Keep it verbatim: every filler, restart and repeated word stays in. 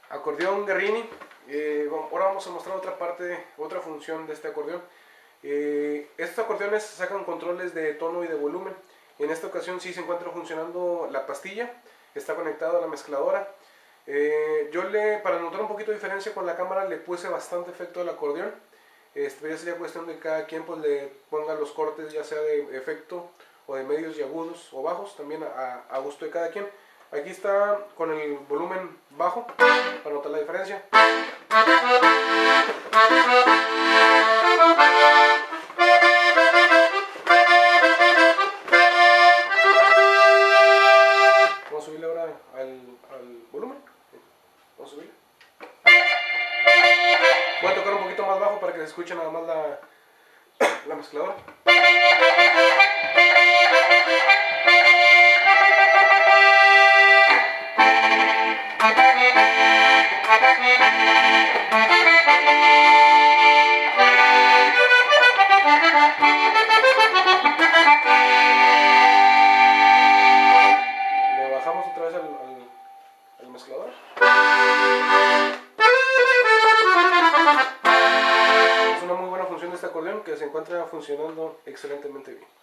Acordeón Guerrini. Eh, ahora vamos a mostrar otra parte, otra función de este acordeón. Eh, estos acordeones sacan controles de tono y de volumen. En esta ocasión sí se encuentra funcionando la pastilla, está conectado a la mezcladora. Eh, yo le, para notar un poquito de diferencia con la cámara, le puse bastante efecto al acordeón. Este, ya sería cuestión de que cada quien pues, le ponga los cortes, ya sea de efecto o de medios y agudos o bajos, también a, a gusto de cada quien. Aquí está con el volumen bajo, para notar la diferencia. Vamos a subirle ahora al, al volumen. Vamos a subirle. Voy a tocar un poquito más bajo para que se escuche nada más la, la mezcladora. Le bajamos otra vez al, al, al mezclador. Es una muy buena función de este acordeón que se encuentra funcionando excelentemente bien.